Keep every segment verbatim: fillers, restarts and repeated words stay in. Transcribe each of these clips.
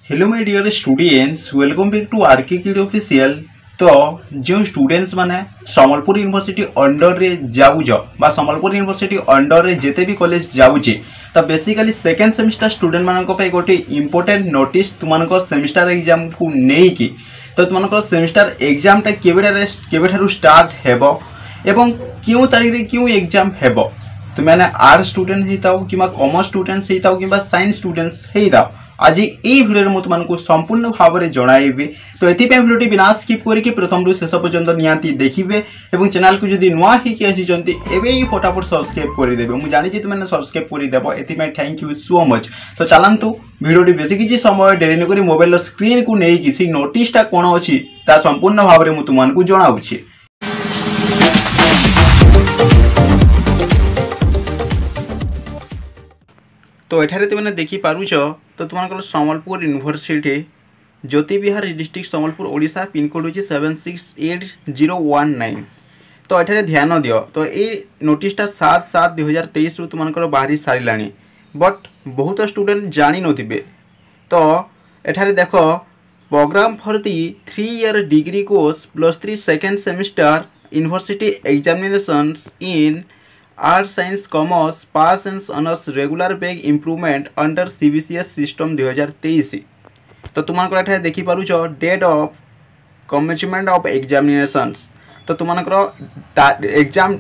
Hello my dear students, welcome back to RK kid official. तो जो students माने Sambalpur university under रे जाउज बा संबलपुर यूनिवर्सिटी अंडर रे जेते भी कॉलेज जाउचे तो बेसिकली सेकेंड सेमिस्टर स्टूडेंट मानक पे गोटे इंपोर्टेंट नोटिस तुमको सेमिस्टर एग्जाम को नहीं कि तो तुमको सेमिस्टर एग्जाम टा केबे केबे स्टार्ट हेबो एवं क्यों तारीख रे क्यों एग्जाम हेबो तुमने आर्ट्स स्टूडेंट होता कि कॉमर्स स्टूडेंट्स होता कि साइंस स्टूडेंट्स होता आज ये भिडियो में तुमको संपूर्ण भाव में जनइबी। तो ये भिडियो बिना स्किप करके प्रथम रु शेष पर्यंत निहाती देखिए और चैनल को जब नुआ ही फटाफट सब्सक्राइब करदे। मुझे जानी तुमने सब्सक्राइब करदेव ये थैंक यू सो मच। तो चलतु भिडियो बेस किसी समय डेरी नक मोबाइल स्क्रीन को लेकिन नोटिसटा कौन अच्छी संपूर्ण भाव में तुमको जनाऊँगी। तो एठारे तुमने देखी पारुछ तो तुमको Sambalpur university Jyoti Vihar district Sambalpur Odisha pincode होची seven six eight zero one nine. तो एठारे ध्यान दियो तो ये नोटिसटा सात सात दुई हजार तेईस रु तुमको बाहरी सारा बट बहुत स्टूडेंट जानी नथिबे। तो एठारे देख programme for the three year degree course plus three second semester university examinations in arts science commerce pass and honours regular back improvement under CBCS system दुई हजार तेईस। तो तुमको देखी पारुछ date of commencement of examinations तो तुमको exam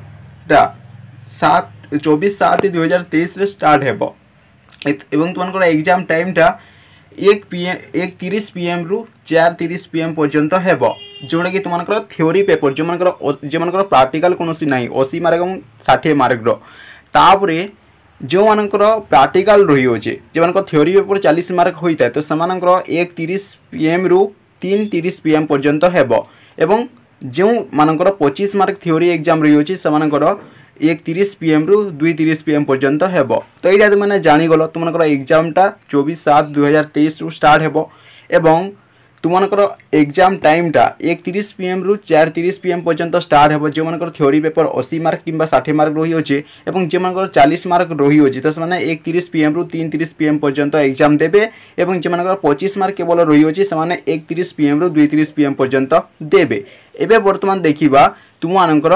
सात चौबीस सात दुई हजार तेईस स्टार्ट हेबो एवं तुमको एग्जाम टाइमटा एक पीएम एक तीस पीएम रु चार तीस पीएम पर्यंत हेबो जोटा कि तुमको थ्योरी पेपर जो मनकर जो मनकर प्राक्टिकल कौन ना अशी मार्क और षाठी मार्क तापर जो मानकर प्राक्टिकल रही होचे जो मानक थ्योरी पेपर चालीस मार्क होता है तो सेमानकर एक तीस पीएम रु तीन तीस पीएम पर्यंत हेबो एवं जो मानकर पच्चीस मार्क थ्योरी एग्जाम रही होची सेमानकर एक तीस पीएम रु दुई तीस पीएम पर्यंत हेबो। तो यहाँ तुमने जानीगल तुमको एग्जामटा चौबीस सात दुई हजार तेईस रु स्टार्ट हेबो एवं तुमको एग्जाम टाइमटा एक तीस पीएम रु चार तीस पीएम पर्यंत स्टार्ट हेबो जो मानकर थ्योरी पेपर अस्सी मार्क किंबा षाठी मार्क रही होचे एवं जो मानकर चालीस मार्क रही होचे तो से एक तीस पीएम रु तीन तीस पीएम पर्यंत एग्जाम देबे एवं जो मानकर पच्चीस मार्क केवल रही होचे से एक तीस पीएम रु दुई तीस पीएम पर्यंत देबे। एबे वर्तमान देखिबा तुम मानकर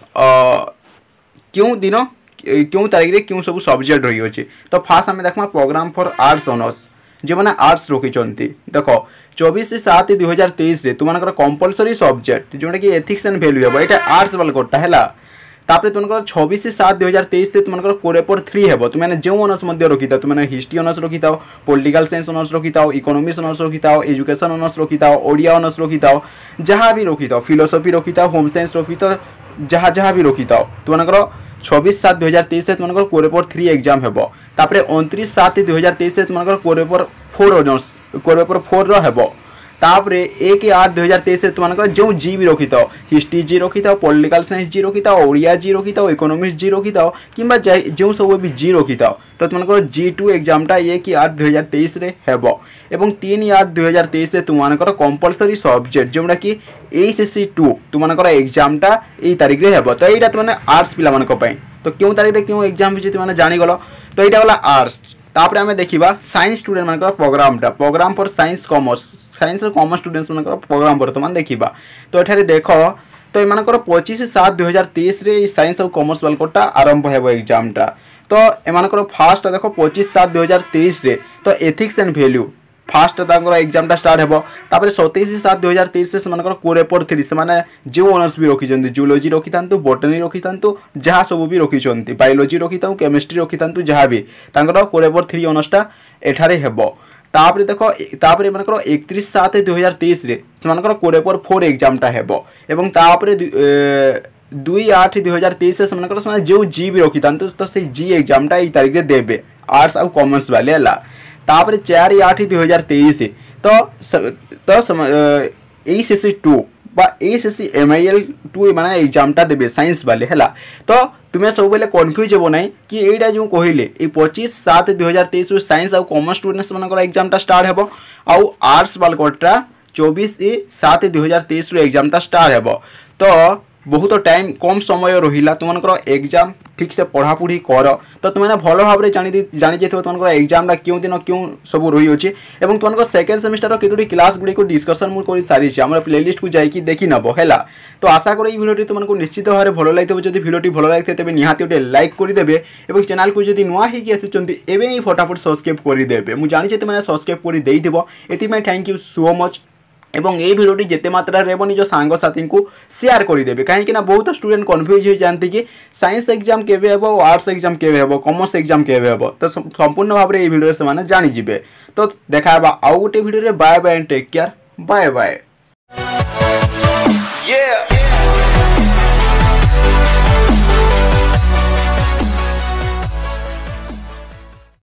क्यों दिन क्यों तारीख रे क्यों सब सब्जेक्ट रही होचे। तो फास्ट आम देखा प्रोग्राम फॉर आर्ट्स ऑनर्स जो मैंने आर्ट्स रखी देख चौबीस सात दुई हजार तेईस तुमको कंपलसरी सब्जेक्ट जोटा कि एथिक्स एंड वैल्यू हे यहाँ आर्ट्स वाला कोटा है तापर तुमको छब्बीस सात दुई हजार तेईस से तुमको कोर पेपर थ्री हे तुमने जो ऑनर्स रखी था तुमने हिस्ट्री ऑनर्स रखी था पॉलिटिकल साइंस ऑनर्स रखी था इकोनॉमिक्स ऑनर्स रखी था एजुकेशन ऑनर्स रखी था ओडिया ऑनर्स रखी था जहाँ भी रखी था फिलोसफी रखी था होम साइंस रखी था जहाँ जहाँ भी रखी था तुमको छब्बीस सात दुई हजार तेईस से तुमको कोर पेपर थ्री एग्जाम हेबो तापर उनतीस सात दुई हजार तेईस से तुमको core paper four honours core paper four हेबो तापर एक आठ दुई हजार तेईस से तुमको जो जी भी रखी था हिस्ट्री जी रखी था पॉलिटिकल साइंस जी रखी था ओडिया जी रखी था इकोनॉमिक्स जी रखी था कि जो सब भी जी रखी था तो तुमको जी टू एग्जामटा एक आठ दुई हजार तेईस हेबो एवं तीन आठ दुई हजार तेईस से तुमको कंपलसरी सब्जेक्ट जोटा कि एसएससी टू तुमको एग्जामटा यही तारीख में हेबो। तो यहाँ तुमने आर्ट्स पिला तो क्यों तारीख में क्यों एग्जाम हो तुमने जानीगल। तो यहाँ गला आर्ट्स तापर आम देखा साइंस स्टूडेंट मान प्रोग्रामटा programme for science commerce science commerce students मान प्रोग्राम बर्तमान देखा। तो ये देख तो एम पच्चीस सात दुई हजार तेईस साइंस और कॉमर्स वाला कोटा आरंभ हो एग्जामटा। तो एम फास्ट देख पच्चीस सात दुई हजार तेईस तो एथिक्स एंड वैल्यू फास्ट एग्जामटा स्टार्ट हेबो तापर सतैश सात दुई हजार तेईस से कोर पेपर थ्री से जो ऑनर्स भी रखी जूलोजी रखी था बोटनी रखी था जहाँ सब भी रखी बायोलोजी रखी था केमिस्ट्री रखी था जहाँ भी कोर पेपर थ्री ऑनर्सटा एठारे हेबो। तापर देख तापर एमनकर एकतीस सात दुई हजार तेईस से कोर पेपर फोर एग्जामटा हेबो एवं तापर दुई आठ दुई हजार तेईस से जो जी भी रखी था तो से जी एग्जामटा यही तारीख में देवे आर्ट्स और कॉमर्स वाले है तापर चार आठ दुई हजार तेईस तो तो एसएससी टू बा एसएससी एमआईएल टू माने एग्जामटा देबे साइंस वाले है। तो तुम्हें सब बेले कन्फ्यूज हो ना कि यहाँ जो कहले ये पच्चीस सात दुई हजार तेईस साइंस और कॉमर्स स्टूडेंट्स मान एग्जामटा स्टार्ट हेबो आउ आर्ट्स वाला कोटा चौबीस सात दुई हजार तेईस एग्जामटा स्टार्ट हेबो। तो बहुत टाइम कम समय रहा तुमर एग्जाम ठीक से पढ़ापढ़ी कर तो तुमने भल भाव में जानी जानी जाइए तुम एग्जाम क्यों दिन क्यों सब रही अच्छे और तुम सेकेंड सेमिस्टर केतोटी क्लास गुड़ी को डिस्कसन मुझे सारी आम प्लेलिस्ट को जाकि देखी नब है। तो आशा करी भिडियो तुमको निश्चित भाव में भल लगे जब भिडियो भल लगे तेज निहाती गोटे लाइक करदे और चैनल को जब नुआ होती फटाफट सब्सक्राइब करदे। मुझे जानी तुमने सब्सक्राइब कर ये थैंक यू सो मच एवं ये भिडियोटी जिते मात्रा रे निज सांगसाथी को शेयर करदे कहीं बहुत स्टूडेंट कन्फ्यूज हो जाती कि साइंस एग्जाम केवे हेबो आर्ट्स एग्जाम केवे हेबो कॉमर्स एग्जाम केवे हेबो तो संपूर्ण भाव में ये भिडियो से जानी जिवे। तो देखा आउ गोटे video bye bye and take care bye bye.